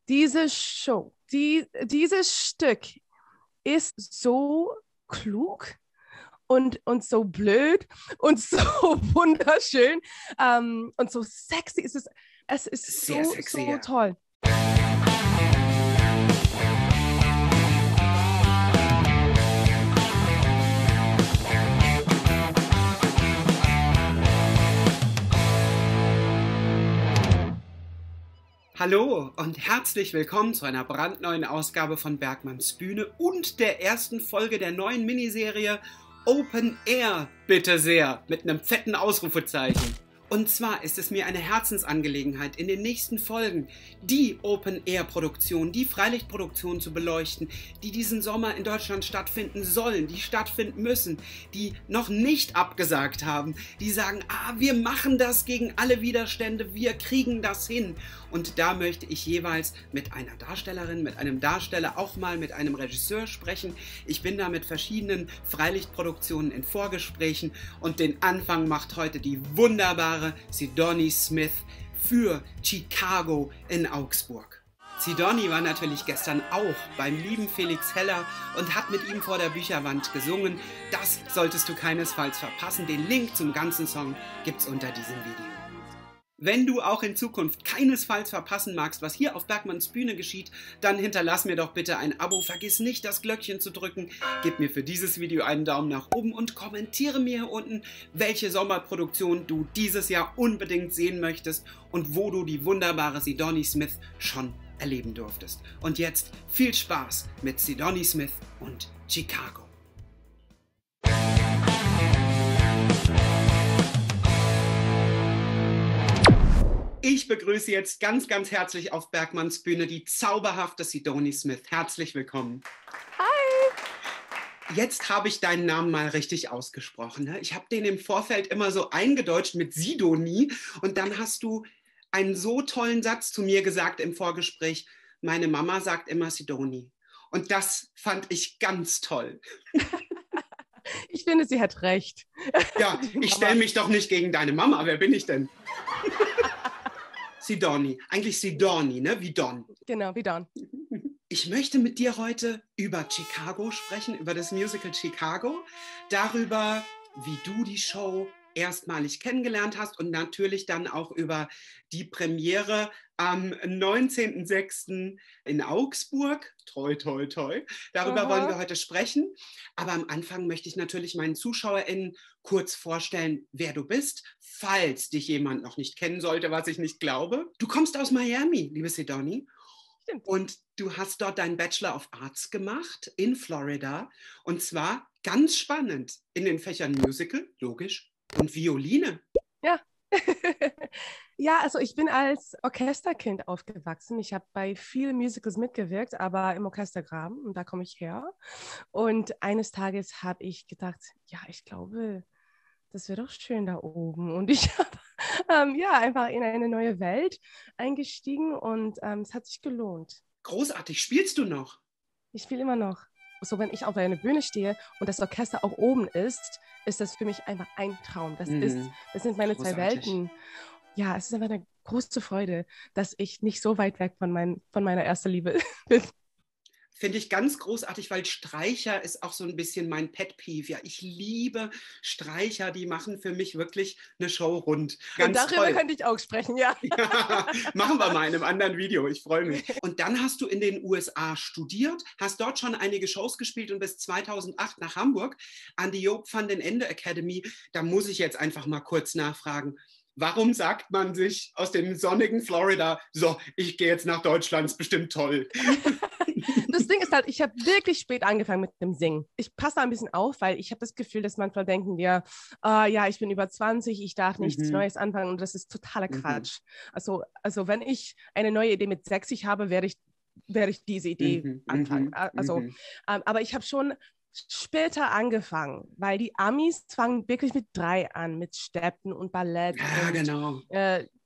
diese Show, dieses Stück ist so klug und so blöd und so wunderschön und so sexy. Es ist Sehr so, sexy, so ja. toll. Hallo und herzlich willkommen zu einer brandneuen Ausgabe von Bergmanns Bühne und der ersten Folge der neuen Miniserie Open Air, bitte sehr, mit einem fetten Ausrufezeichen. Und zwar ist es mir eine Herzensangelegenheit, in den nächsten Folgen die Open-Air-Produktion, die Freilichtproduktion zu beleuchten, die diesen Sommer in Deutschland stattfinden sollen, die stattfinden müssen, die noch nicht abgesagt haben, die sagen, wir machen das gegen alle Widerstände, wir kriegen das hin. Und da möchte ich jeweils mit einer Darstellerin, mit einem Darsteller, auch mal mit einem Regisseur sprechen. Ich bin da mit verschiedenen Freilichtproduktionen in Vorgesprächen und den Anfang macht heute die wunderbare Sidonie Smith für Chicago in Augsburg. Sidonie war natürlich gestern auch beim lieben Felix Heller und hat mit ihm vor der Bücherwand gesungen. Das solltest du keinesfalls verpassen. Den Link zum ganzen Song gibt's unter diesem Video. Wenn du auch in Zukunft keinesfalls verpassen magst, was hier auf Bergmanns Bühne geschieht, dann hinterlass mir doch bitte ein Abo, vergiss nicht das Glöckchen zu drücken, gib mir für dieses Video einen Daumen nach oben und kommentiere mir hier unten, welche Sommerproduktion du dieses Jahr unbedingt sehen möchtest und wo du die wunderbare Sidonie Smith schon erleben durftest. Und jetzt viel Spaß mit Sidonie Smith und Chicago. Ich begrüße jetzt ganz, ganz herzlich auf Bergmanns Bühne die zauberhafte Sidonie Smith. Herzlich willkommen. Hi! Jetzt habe ich deinen Namen mal richtig ausgesprochen. Ne? Ich habe den im Vorfeld immer so eingedeutscht mit Sidonie und dann hast du einen so tollen Satz zu mir gesagt im Vorgespräch. Meine Mama sagt immer Sidonie. Und das fand ich ganz toll. Ich finde, sie hat recht. Ja, ich stelle mich doch nicht gegen deine Mama. Wer bin ich denn? Sidonie. Eigentlich Sidonie, ne? Wie Don. Genau, wie Don. Ich möchte mit dir heute über Chicago sprechen, über das Musical Chicago, darüber, wie du die Show erstmalig kennengelernt hast und natürlich dann auch über die Premiere am 19.06. in Augsburg. Toi, toi, toi. Darüber wollen wir heute sprechen. Aber am Anfang möchte ich natürlich meinen ZuschauerInnen kurz vorstellen, wer du bist, falls dich jemand noch nicht kennen sollte, was ich nicht glaube. Du kommst aus Miami, liebe Sidonie. Stimmt. Und du hast dort deinen Bachelor of Arts gemacht in Florida. Und zwar ganz spannend in den Fächern Musical, logisch, und Violine. Ja. Ja, also ich bin als Orchesterkind aufgewachsen. Ich habe bei vielen Musicals mitgewirkt, aber im Orchestergraben, und da komme ich her. Und eines Tages habe ich gedacht, ja, ich glaube, das wäre doch schön da oben. Und ich habe einfach in eine neue Welt eingestiegen und es hat sich gelohnt. Großartig. Spielst du noch? Ich spiele immer noch. So, wenn ich auf einer Bühne stehe und das Orchester auch oben ist das für mich einfach ein Traum. Das sind meine zwei Welten. Ja, es ist einfach eine große Freude, dass ich nicht so weit weg von meiner ersten Liebe bin. Finde ich ganz großartig, weil Streicher ist auch so ein bisschen mein Pet-Peeve. Ja, ich liebe Streicher, die machen für mich wirklich eine Show rund. Ganz und darüber toll. könnte ich auch sprechen, ja. Ja, machen wir mal in einem anderen Video, ich freue mich. Und dann hast du in den USA studiert, hast dort schon einige Shows gespielt und bis 2008 nach Hamburg an die Joop van den Ende Academy. Da muss ich jetzt einfach mal kurz nachfragen. Warum sagt man sich aus dem sonnigen Florida, so, ich gehe jetzt nach Deutschland, ist bestimmt toll. Das Ding ist halt, ich habe wirklich spät angefangen mit dem Singen. Ich passe da ein bisschen auf, weil ich habe das Gefühl, dass manchmal denken wir, ja, ich bin über 20, ich darf nichts Neues anfangen und das ist totaler Quatsch. Also wenn ich eine neue Idee mit 60 habe, werde ich diese Idee anfangen. Aber ich habe schon später angefangen, weil die Amis fangen wirklich mit 3 an, mit Steppen und Ballett. Ja, und, genau.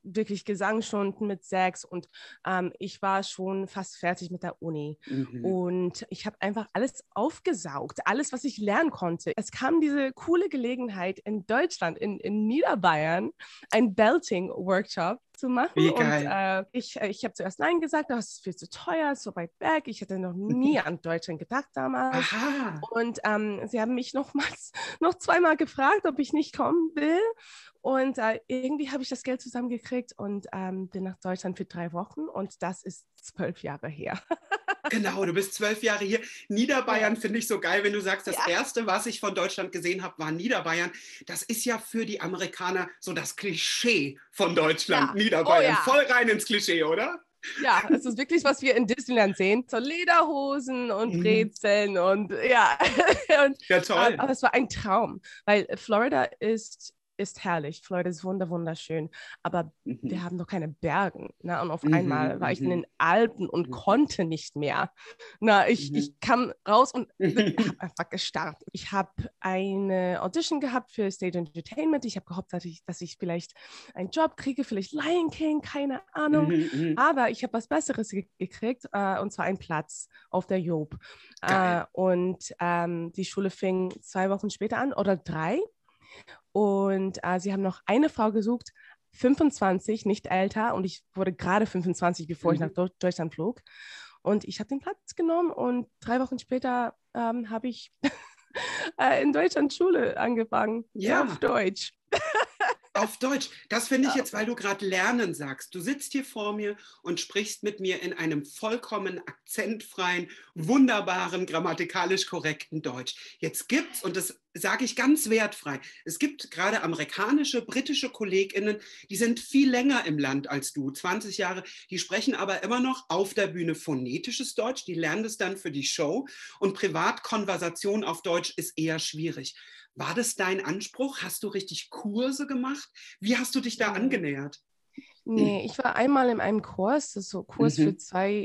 wirklich Gesangsstunden mit 6 und ich war schon fast fertig mit der Uni. Und ich habe einfach alles aufgesaugt, alles, was ich lernen konnte. Es kam diese coole Gelegenheit in Deutschland, in Niederbayern, ein Belting-Workshop zu machen. Wie Und geil. ich habe zuerst Nein gesagt, das ist viel zu teuer, ist so weit weg. Ich hätte noch nie an Deutschland gedacht damals. Aha. Und sie haben mich noch zweimal gefragt, ob ich nicht kommen will. Und irgendwie habe ich das Geld zusammengekriegt und bin nach Deutschland für 3 Wochen. Und das ist 12 Jahre her. Genau, du bist 12 Jahre hier. Niederbayern finde ich so geil, wenn du sagst, das Erste, was ich von Deutschland gesehen habe, war Niederbayern. Das ist ja für die Amerikaner so das Klischee von Deutschland, Niederbayern. Voll rein ins Klischee, oder? Ja, es ist wirklich, was wir in Disneyland sehen. So Lederhosen und Brezeln und ja. Und, ja, toll. Aber es war ein Traum, weil Florida ist herrlich. Florida ist wunderschön, aber wir haben doch keine Berge. Ne? Und auf einmal war ich in den Alpen und konnte nicht mehr. Na, ich kam raus und habe einfach gestartet. Ich habe eine Audition gehabt für Stage Entertainment. Ich habe gehofft, dass ich vielleicht einen Job kriege, vielleicht Lion King, keine Ahnung. Aber ich habe was Besseres gekriegt, und zwar einen Platz auf der Job. Und die Schule fing 2 Wochen später an oder 3. Und sie haben noch eine Frau gesucht, 25, nicht älter. Und ich wurde gerade 25, bevor ich nach Deutschland flog. Und ich habe den Platz genommen und 3 Wochen später habe ich in Deutschland Schule angefangen. Ja, auf Deutsch. Auf Deutsch. Das finde ich jetzt, weil du gerade lernen sagst. Du sitzt hier vor mir und sprichst mit mir in einem vollkommen akzentfreien, wunderbaren, grammatikalisch korrekten Deutsch. Jetzt gibt's, und das sage ich ganz wertfrei, es gibt gerade amerikanische, britische KollegInnen, die sind viel länger im Land als du, 20 Jahre, die sprechen aber immer noch auf der Bühne phonetisches Deutsch, die lernen das dann für die Show und Privatkonversation auf Deutsch ist eher schwierig. War das dein Anspruch? Hast du richtig Kurse gemacht? Wie hast du dich da angenähert? Nee, ich war einmal in einem Kurs, das ist so Kurs für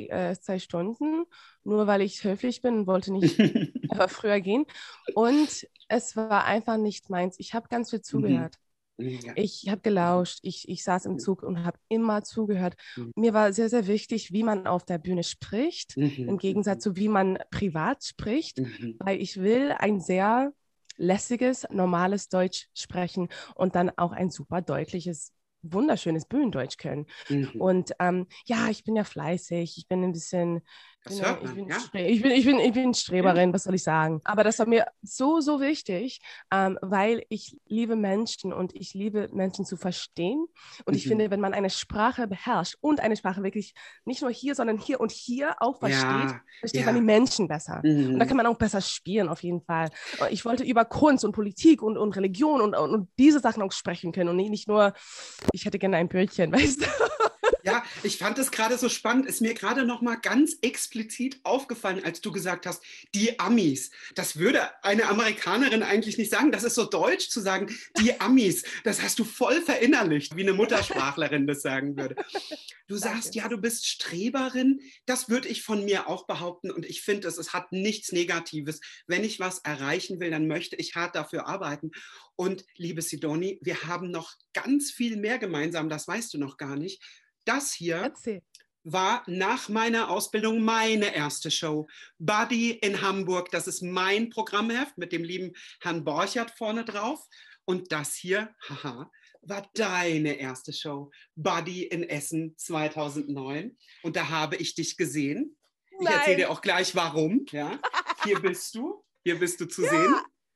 2 Stunden, nur weil ich höflich bin und wollte nicht früher gehen. Und es war einfach nicht meins. Ich habe ganz viel zugehört. Ich habe gelauscht, ich saß im Zug und habe immer zugehört. Mir war sehr, sehr wichtig, wie man auf der Bühne spricht, im Gegensatz zu wie man privat spricht, weil ich will ein sehr lässiges, normales Deutsch sprechen und dann auch ein super deutliches, wunderschönes Bühnendeutsch können. Und ja, ich bin ja fleißig, ich bin ein bisschen, das hört man, ich bin Streberin, was soll ich sagen? Aber das war mir so, so wichtig, weil ich liebe Menschen und ich liebe Menschen zu verstehen. Und ich finde, wenn man eine Sprache beherrscht und eine Sprache wirklich nicht nur hier, sondern hier und hier auch versteht man die Menschen besser. Und da kann man auch besser spielen, auf jeden Fall. Ich wollte über Kunst und Politik und Religion und diese Sachen auch sprechen können und nicht nur, ich hätte gerne ein Brötchen, weißt du? Ja, ich fand es gerade so spannend, ist mir gerade noch mal ganz explizit aufgefallen, als du gesagt hast, die Amis. Das würde eine Amerikanerin eigentlich nicht sagen. Das ist so deutsch zu sagen, die Amis. Das hast du voll verinnerlicht, wie eine Muttersprachlerin das sagen würde. Du sagst, ja, du bist Streberin. Das würde ich von mir auch behaupten. Und ich finde, es hat nichts Negatives. Wenn ich was erreichen will, dann möchte ich hart dafür arbeiten. Und liebe Sidonie, wir haben noch ganz viel mehr gemeinsam. Das weißt du noch gar nicht. Das hier war nach meiner Ausbildung meine erste Show. Buddy in Hamburg, das ist mein Programmheft mit dem lieben Herrn Borchert vorne drauf. Und das hier, haha, war deine erste Show. Buddy in Essen 2009. Und da habe ich dich gesehen. Ich erzähle dir auch gleich, warum. Ja. Hier bist du zu sehen.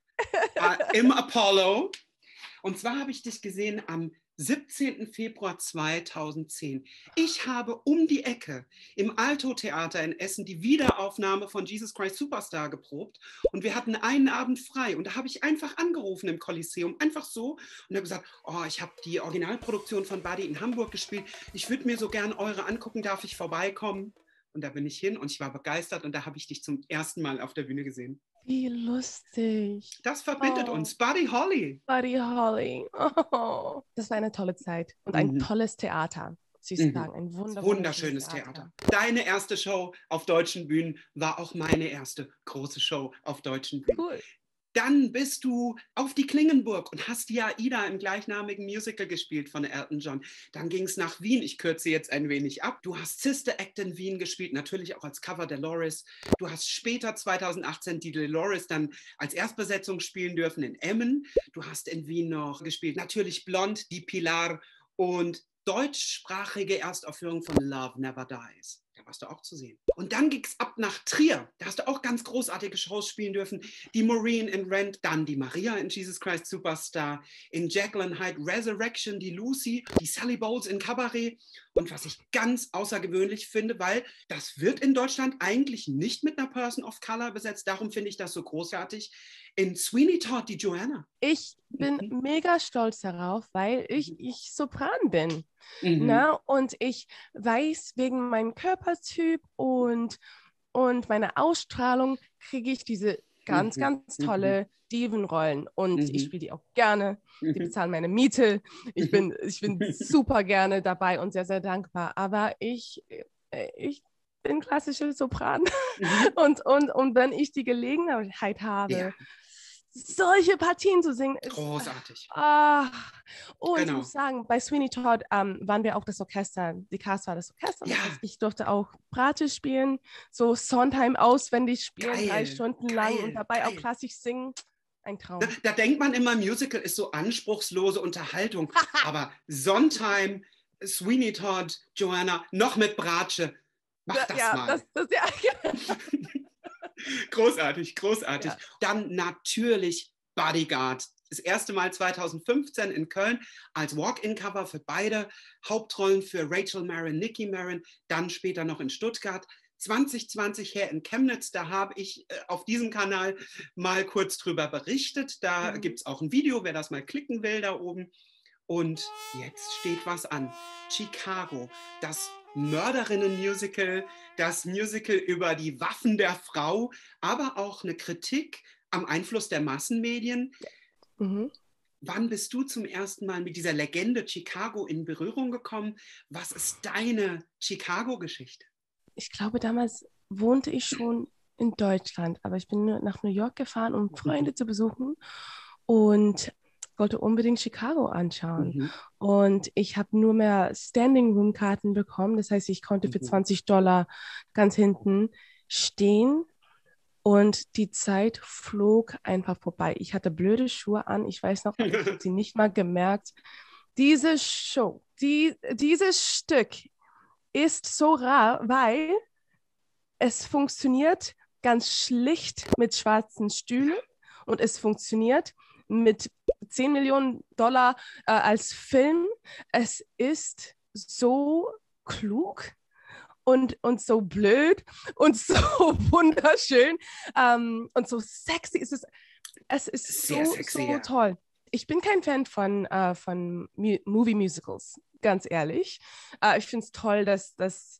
Im Apollo. Und zwar habe ich dich gesehen am 17. Februar 2010. Ich habe um die Ecke im Alto-Theater in Essen die Wiederaufnahme von Jesus Christ Superstar geprobt und wir hatten einen Abend frei und da habe ich einfach angerufen im Kolosseum, einfach so und habe gesagt, oh, ich habe die Originalproduktion von Buddy in Hamburg gespielt, ich würde mir so gern eure angucken, darf ich vorbeikommen? Und da bin ich hin und ich war begeistert und da habe ich dich zum ersten Mal auf der Bühne gesehen. Wie lustig. Das verbindet uns. Buddy Holly. Buddy Holly. Oh, das war eine tolle Zeit und ein tolles Theater. Sie sagen, ein wunderschönes Theater. Deine erste Show auf deutschen Bühnen war auch meine erste große Show auf deutschen Bühnen. Cool. Dann bist du auf die Klingenburg und hast die Aida im gleichnamigen Musical gespielt von Elton John. Dann ging es nach Wien. Ich kürze jetzt ein wenig ab. Du hast Sister Act in Wien gespielt, natürlich auch als Cover Dolores. Du hast später 2018 die Dolores dann als Erstbesetzung spielen dürfen in Emmen. Du hast in Wien noch gespielt, natürlich Blond, die Pilar und deutschsprachige Erstaufführung von Love Never Dies. Da warst du auch zu sehen. Und dann ging es ab nach Trier. Da hast du auch ganz großartige Shows spielen dürfen. Die Maureen in Rent, dann die Maria in Jesus Christ Superstar, in Jekyll and Hyde Resurrection, die Lucy, die Sally Bowles in Cabaret. Und was ich ganz außergewöhnlich finde, weil das wird in Deutschland eigentlich nicht mit einer Person of Color besetzt. Darum finde ich das so großartig. In Sweeney Todd, die Joanna. Ich bin mega stolz darauf, weil ich Sopran bin. Mhm. Ne? Und ich weiß, wegen meinem Körpertyp und meiner Ausstrahlung kriege ich diese ganz tolle Divenrollen. Und ich spiele die auch gerne. Die bezahlen meine Miete. Ich bin super gerne dabei und sehr, sehr dankbar. Aber ich bin klassische Sopran. Und wenn ich die Gelegenheit habe, solche Partien zu singen, ist großartig. Und Genau. ich muss sagen, bei Sweeney Todd waren wir auch das Orchester. Die Cast war das Orchester. Ja. Das heißt, ich durfte auch Brate spielen, so Sondheim auswendig spielen, Geil, 3 Stunden lang geil, und dabei geil. auch klassisch singen. Ein Traum. Da denkt man immer, Musical ist so anspruchslose Unterhaltung. Aber Sondheim, Sweeney Todd, Joanna, noch mit Bratsche. Mach das mal. Großartig, großartig. Ja. Dann natürlich Bodyguard. Das erste Mal 2015 in Köln als Walk-in-Cover für beide Hauptrollen für Rachel Marin, Nikki Marin, dann später noch in Stuttgart. 2020 her in Chemnitz, da habe ich auf diesem Kanal mal kurz drüber berichtet. Da gibt es auch ein Video, wer das mal klicken will, da oben. Und jetzt steht was an. Chicago, das Mörderinnen-Musical, das Musical über die Waffen der Frau, aber auch eine Kritik am Einfluss der Massenmedien. Wann bist du zum ersten Mal mit dieser Legende Chicago in Berührung gekommen? Was ist deine Chicago-Geschichte? Ich glaube, damals wohnte ich schon in Deutschland, aber ich bin nach New York gefahren, um Freunde zu besuchen und wollte unbedingt Chicago anschauen. Und ich habe nur mehr Standing-Room-Karten bekommen. Das heißt, ich konnte für $20 ganz hinten stehen und die Zeit flog einfach vorbei. Ich hatte blöde Schuhe an. Ich weiß noch, ich habe sie nicht mal gemerkt. Diese Show, dieses Stück ist so rar, weil es funktioniert ganz schlicht mit schwarzen Stühlen und es funktioniert mit $10 Millionen als Film. Es ist so klug und so blöd und so wunderschön und so sexy. Es ist sehr so, sexy, so toll. Ich bin kein Fan von Movie-Musicals, ganz ehrlich. Ich finde es toll, dass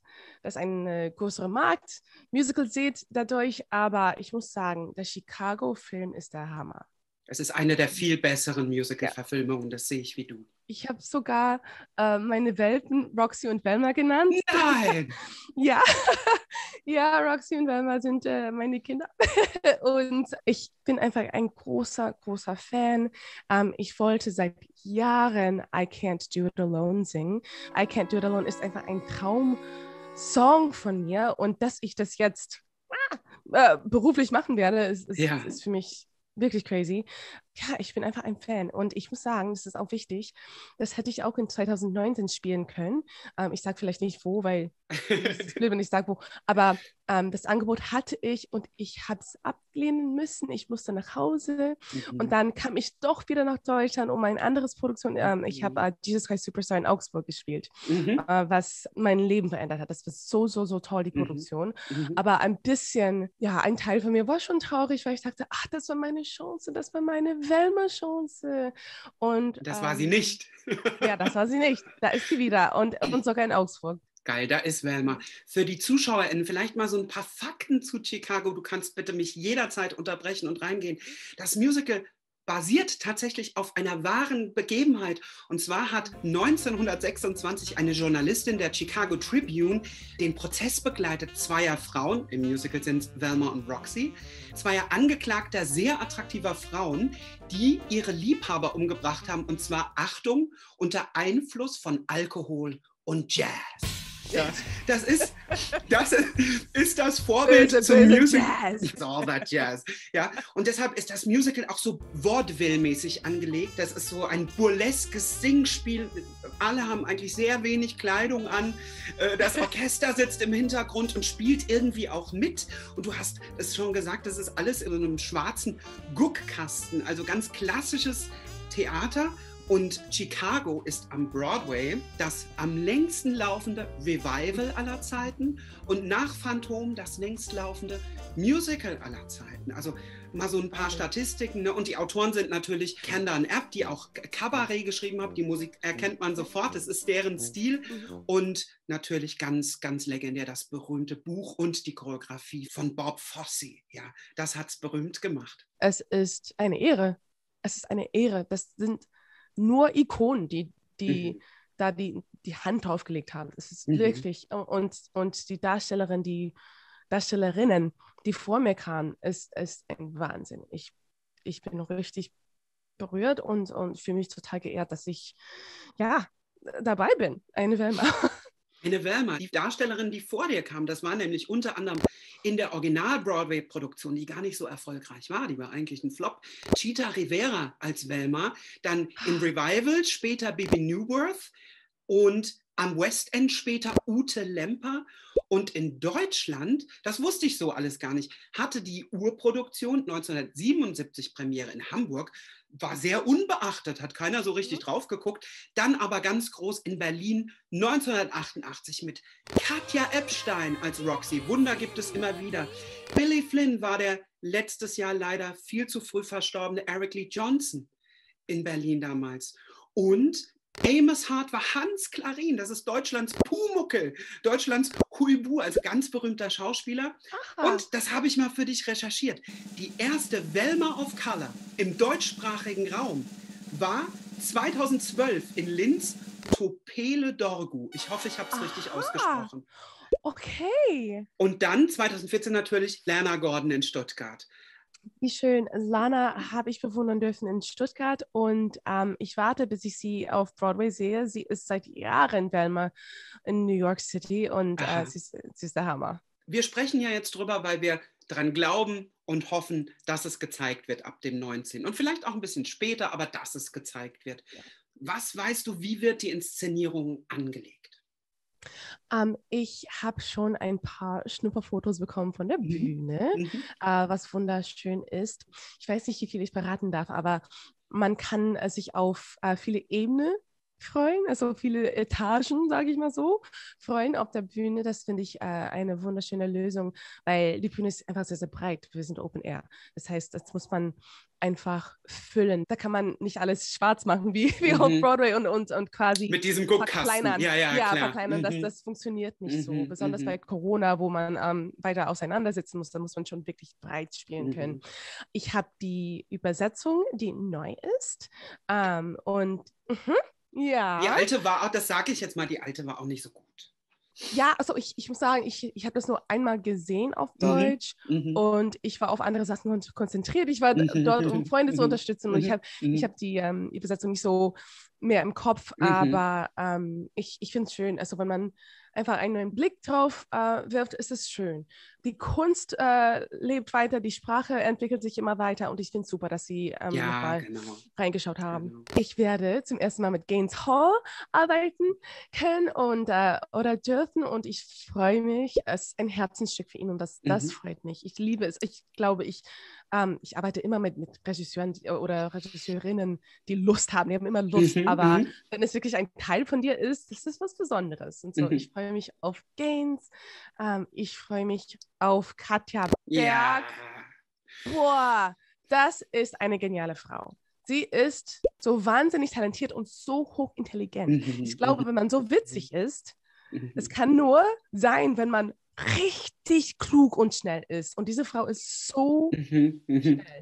ein größerer Markt Musical sieht dadurch, aber ich muss sagen, der Chicago-Film ist der Hammer. Es ist eine der viel besseren Musical-Verfilmungen, das sehe ich wie du. Ich habe sogar meine Welpen Roxy und Velma genannt. Nein! Ja. Ja, Roxy und Velma sind meine Kinder. Und ich bin einfach ein großer, großer Fan. Ich wollte seit Jahren I Can't Do It Alone singen. I Can't Do It Alone ist einfach ein Traumsong von mir. Und dass ich das jetzt beruflich machen werde, ist für mich wirklich crazy. Ja, ich bin einfach ein Fan und ich muss sagen, das ist auch wichtig, das hätte ich auch in 2019 spielen können. Ich sage vielleicht nicht wo, weil ich will, wenn ich sage wo, aber das Angebot hatte ich und ich habe es ablehnen müssen. Ich musste nach Hause und dann kam ich doch wieder nach Deutschland, um ein anderes Produktion. Ich habe Jesus Christ Superstar in Augsburg gespielt, was mein Leben verändert hat. Das war so toll, die Produktion. Aber ein bisschen, ja, ein Teil von mir war schon traurig, weil ich dachte, ach, das war meine Chance, das war meine Velma-Chance. Und das war sie nicht. Ja, das war sie nicht. Da ist sie wieder und sogar in Augsburg. Geil, da ist Velma. Für die ZuschauerInnen vielleicht mal so ein paar Fakten zu Chicago. Du kannst bitte mich jederzeit unterbrechen und reingehen. Das Musical basiert tatsächlich auf einer wahren Begebenheit. Und zwar hat 1926 eine Journalistin der Chicago Tribune den Prozess begleitet zweier Frauen, im Musical sind es Velma und Roxy, zweier angeklagter, sehr attraktiver Frauen, die ihre Liebhaber umgebracht haben. Und zwar, Achtung, unter Einfluss von Alkohol und Jazz. Ja, das ist das Vorbild zum Musical. It's all that Jazz. Ja, und deshalb ist das Musical auch so vaudeville-mäßig angelegt. Das ist so ein burleskes Singspiel. Alle haben eigentlich sehr wenig Kleidung an. Das Orchester sitzt im Hintergrund und spielt irgendwie auch mit. Und du hast es schon gesagt, das ist alles in einem schwarzen Guckkasten. Also ganz klassisches Theater. Und Chicago ist am Broadway das am längsten laufende Revival aller Zeiten und nach Phantom das längst laufende Musical aller Zeiten. Also mal so ein paar Statistiken. Ne? Und die Autoren sind natürlich Kanda und App, die auch Kabarett geschrieben haben. Die Musik erkennt man sofort, es ist deren Stil. Und natürlich ganz, ganz legendär das berühmte Buch und die Choreografie von Bob Fosse. Ja, das hat es berühmt gemacht. Es ist eine Ehre. Es ist eine Ehre. Das sind nur Ikonen, die Hand draufgelegt haben. Es ist wirklich, und die Darstellerinnen, die vor mir kamen, ist ein Wahnsinn. Ich bin richtig berührt und fühle mich total geehrt, dass ich dabei bin. Eine Velma. Eine Velma, die Darstellerin, die vor dir kam, das war nämlich unter anderem in der Original-Broadway-Produktion, die gar nicht so erfolgreich war, die war eigentlich ein Flop, Chita Rivera als Velma, dann im Revival später Bibi Newworth und am West End später Ute Lemper. Und in Deutschland, das wusste ich so alles gar nicht, hatte die Urproduktion 1977 Premiere in Hamburg, war sehr unbeachtet, hat keiner so richtig drauf geguckt, dann aber ganz groß in Berlin 1988 mit Katja Epstein als Roxy. Wunder gibt es immer wieder. Billy Flynn war der letztes Jahr leider viel zu früh verstorbene Eric Lee Johnson in Berlin damals. Und Amos Hart war Hans Klarin, das ist Deutschlands Pumuckl, Deutschlands Huibu, also ganz berühmter Schauspieler. Aha. Und das habe ich mal für dich recherchiert. Die erste Velma of Color im deutschsprachigen Raum war 2012 in Linz Topele Dorgu. Ich hoffe, ich habe es richtig ausgesprochen. Okay. Und dann 2014 natürlich Lana Gordon in Stuttgart. Wie schön. Lana habe ich bewundern dürfen in Stuttgart und ich warte, bis ich sie auf Broadway sehe. Sie ist seit Jahren Velma in New York City und sie ist der Hammer. Wir sprechen ja jetzt drüber, weil wir dran glauben und hoffen, dass es gezeigt wird ab dem 19. Und vielleicht auch ein bisschen später, aber dass es gezeigt wird. Ja. Was weißt du, wie wird die Inszenierung angelegt? Ich habe schon ein paar Schnupperfotos bekommen von der Bühne, was wunderschön ist. Ich weiß nicht, wie viel ich verraten darf, aber man kann sich auf viele Ebenen freuen, also viele Etagen, sage ich mal so, freuen auf der Bühne. Das finde ich eine wunderschöne Lösung, weil die Bühne ist einfach sehr, sehr breit. Wir sind Open Air. Das heißt, das muss man einfach füllen. Da kann man nicht alles schwarz machen, wie auf Broadway und quasi mit diesem Guckkasten. Verkleinern. Ja, verkleinern. Das funktioniert nicht so. Besonders bei Corona, wo man weiter auseinandersitzen muss, da muss man schon wirklich breit spielen können. Ich habe die Übersetzung, die neu ist. Ja. Die alte war auch, das sage ich jetzt mal, die alte war auch nicht so gut. Ja, also ich muss sagen, ich habe das nur einmal gesehen auf Deutsch und ich war auf andere Sachen konzentriert. Ich war dort, um Freunde zu unterstützen und ich hab die Übersetzung nicht so mehr im Kopf, aber ich finde es schön, also wenn man einfach einen neuen Blick drauf wirft, ist es schön. Die Kunst lebt weiter, die Sprache entwickelt sich immer weiter und ich finde es super, dass Sie nochmal reingeschaut haben. Genau. Ich werde zum ersten Mal mit Gaines Hall arbeiten können oder dürfen und ich freue mich. Es ist ein Herzensstück für ihn und das freut mich. Ich liebe es. Ich glaube, ich arbeite immer mit Regisseuren oder Regisseurinnen, die Lust haben. Die haben immer Lust, aber wenn es wirklich ein Teil von dir ist, das ist was Besonderes. Und so, ich freue mich auf Gaines. Ich freue mich auf Katja Berg. Ja. Boah, das ist eine geniale Frau. Sie ist so wahnsinnig talentiert und so hochintelligent. Ich glaube, wenn man so witzig ist, es kann nur sein, wenn man richtig klug und schnell ist. Und diese Frau ist so schnell.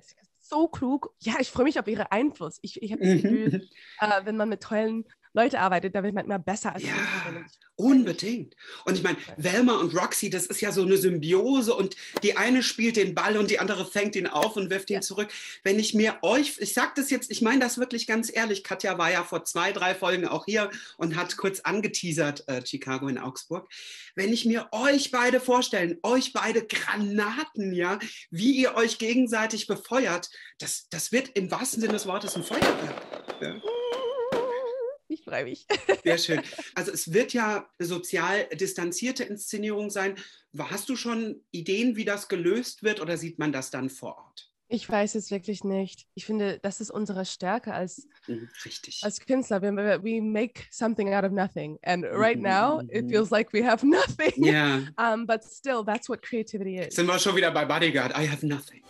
so klug. Ja, ich freue mich auf ihren Einfluss. Ich habe das Gefühl, wenn man mit tollen Leuten arbeitet, da wird man immer besser als ja, unbedingt. Und ich meine, Velma und Roxy, das ist ja so eine Symbiose und die eine spielt den Ball und die andere fängt ihn auf und wirft ihn zurück. Wenn ich mir euch, ich sage das jetzt, ich meine das wirklich ganz ehrlich, Katja war ja vor 2, 3 Folgen auch hier und hat kurz angeteasert, Chicago in Augsburg. Wenn ich mir euch beide vorstellen, euch beide Granaten, ja, wie ihr euch gegenseitig befeuert, das wird im wahrsten Sinne des Wortes ein Feuerwerk. Ja. Ich freue mich. Sehr schön. Also es wird ja sozial distanzierte Inszenierung sein. Hast du schon Ideen, wie das gelöst wird oder sieht man das dann vor Ort? Ich weiß es wirklich nicht. Ich finde, das ist unsere Stärke als Künstler. We make something out of nothing. And right now, it feels like we have nothing. Yeah. But still, that's what creativity is. Sind wir schon wieder bei Bodyguard. I have nothing.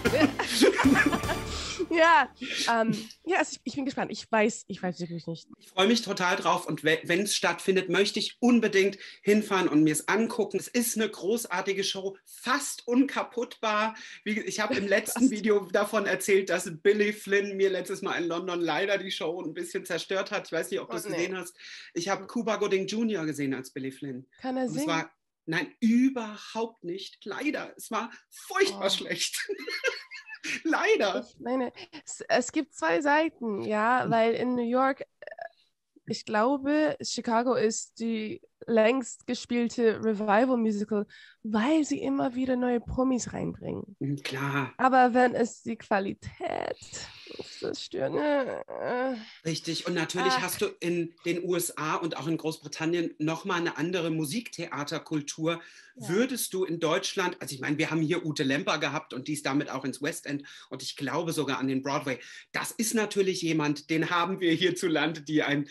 Ja, also ich bin gespannt. Ich weiß wirklich nicht. Ich freue mich total drauf und wenn es stattfindet, möchte ich unbedingt hinfahren und mir es angucken. Es ist eine großartige Show, fast unkaputtbar. Ich habe im letzten Video davon erzählt, dass Billy Flynn mir letztes Mal in London leider die Show ein bisschen zerstört hat. Ich weiß nicht, ob du es gesehen hast. Ich habe Cuba Gooding Jr. gesehen als Billy Flynn. Kann er singen? Nein, überhaupt nicht. Leider. Es war furchtbar schlecht. Leider. Ich meine, es gibt 2 Seiten, ja, weil in New York, ich glaube, Chicago ist die längst gespielte Revival-Musical, weil sie immer wieder neue Promis reinbringen. Klar. Aber wenn es die Qualität zerstört. Richtig. Und natürlich hast du in den USA und auch in Großbritannien nochmal eine andere Musiktheaterkultur. Ja. Würdest du in Deutschland, also ich meine, wir haben hier Ute Lemper gehabt und die ist damit auch ins West End und ich glaube sogar an den Broadway. Das ist natürlich jemand, den haben wir hierzulande, die ein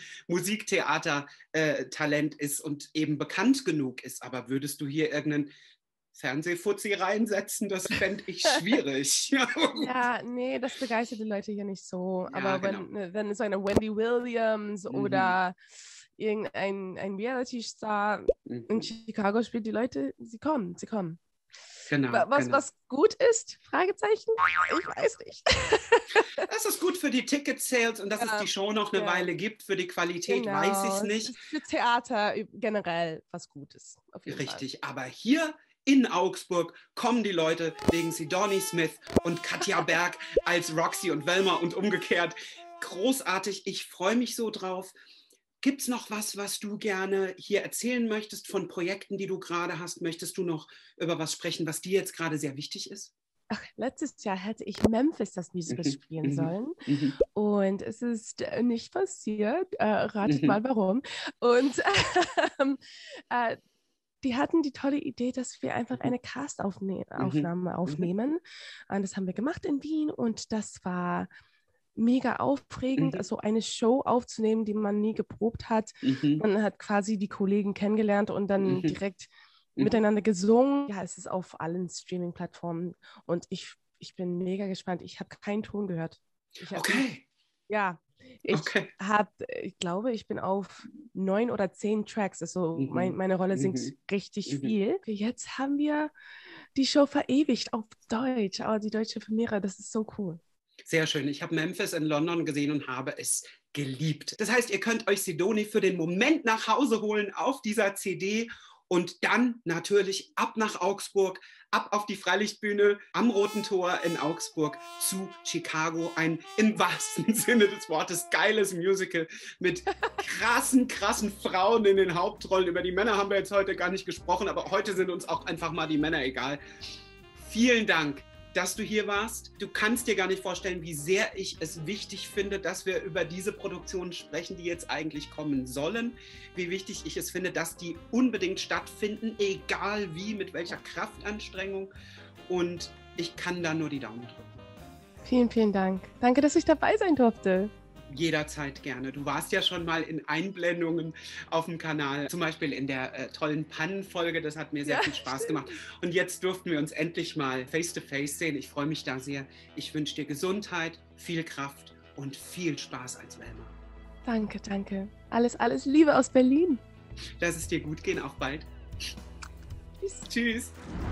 Musiktheater-Talent ist und eben bekannt genug ist. Aber würdest du hier irgendeinen Fernsehfuzzi reinsetzen, das fände ich schwierig. Ja, nee, das begeistert die Leute hier nicht so. Ja, aber wenn so eine Wendy Williams oder irgendein Reality-Star in Chicago spielt, die Leute, sie kommen. Genau, was gut ist? Fragezeichen? Ich weiß nicht. Das ist gut für die Ticket-Sales und dass es die Show noch eine Weile gibt. Für die Qualität weiß ich es nicht. Es ist für Theater generell was Gutes. Auf jeden Fall. Aber hier in Augsburg kommen die Leute wegen Sidonie Smith und Katja Berg als Roxy und Velma und umgekehrt. Großartig, ich freue mich so drauf. Gibt es noch was du gerne hier erzählen möchtest von Projekten, die du gerade hast? Möchtest du noch über was sprechen, was dir jetzt gerade sehr wichtig ist? Ach, letztes Jahr hätte ich Memphis das Musical spielen sollen und es ist nicht passiert. Ratet mal warum. Und die hatten die tolle Idee, dass wir einfach eine Cast-Aufnahme aufnehmen. Und das haben wir gemacht in Wien und das war mega aufregend, also eine Show aufzunehmen, die man nie geprobt hat. Man hat quasi die Kollegen kennengelernt und dann direkt miteinander gesungen. Ja, es ist auf allen Streaming-Plattformen und ich bin mega gespannt. Ich habe keinen Ton gehört. Ja, ich glaube, ich bin auf 9 oder 10 Tracks, also meine Rolle singt richtig viel. Jetzt haben wir die Show verewigt auf Deutsch, aber die deutsche Premiere, das ist so cool. Sehr schön. Ich habe Memphis in London gesehen und habe es geliebt. Das heißt, ihr könnt euch Sidonie für den Moment nach Hause holen auf dieser CD und dann natürlich ab nach Augsburg, ab auf die Freilichtbühne am Roten Tor in Augsburg zu Chicago. Ein im wahrsten Sinne des Wortes geiles Musical mit krassen Frauen in den Hauptrollen. Über die Männer haben wir jetzt heute gar nicht gesprochen, aber heute sind uns auch einfach mal die Männer egal. Vielen Dank, dass du hier warst. Du kannst dir gar nicht vorstellen, wie sehr ich es wichtig finde, dass wir über diese Produktionen sprechen, die jetzt eigentlich kommen sollen. Wie wichtig ich es finde, dass die unbedingt stattfinden, egal wie, mit welcher Kraftanstrengung. Und ich kann da nur die Daumen drücken. Vielen, vielen Dank. Danke, dass ich dabei sein durfte. Jederzeit gerne. Du warst ja schon mal in Einblendungen auf dem Kanal, zum Beispiel in der tollen Pannenfolge, das hat mir sehr viel Spaß gemacht. Und jetzt durften wir uns endlich mal face-to-face sehen. Ich freue mich da sehr. Ich wünsche dir Gesundheit, viel Kraft und viel Spaß als Velma. Danke, danke. Alles Liebe aus Berlin. Lass es dir gut gehen, auf bald. Tschüss. Tschüss.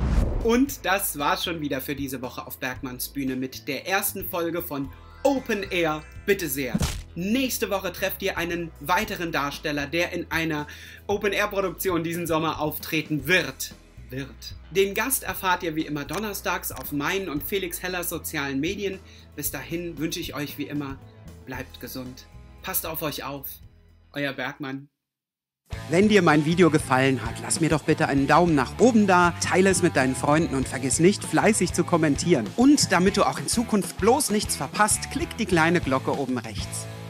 Und das war's schon wieder für diese Woche auf Bergmanns Bühne mit der ersten Folge von Open Air, bitte sehr. Nächste Woche trefft ihr einen weiteren Darsteller, der in einer Open-Air-Produktion diesen Sommer auftreten wird. Den Gast erfahrt ihr wie immer donnerstags auf meinen und Felix Hellers sozialen Medien. Bis dahin wünsche ich euch wie immer, bleibt gesund. Passt auf euch auf. Euer Bergmann. Wenn dir mein Video gefallen hat, lass mir doch bitte einen Daumen nach oben da, teile es mit deinen Freunden und vergiss nicht, fleißig zu kommentieren. Und damit du auch in Zukunft bloß nichts verpasst, klick die kleine Glocke oben rechts.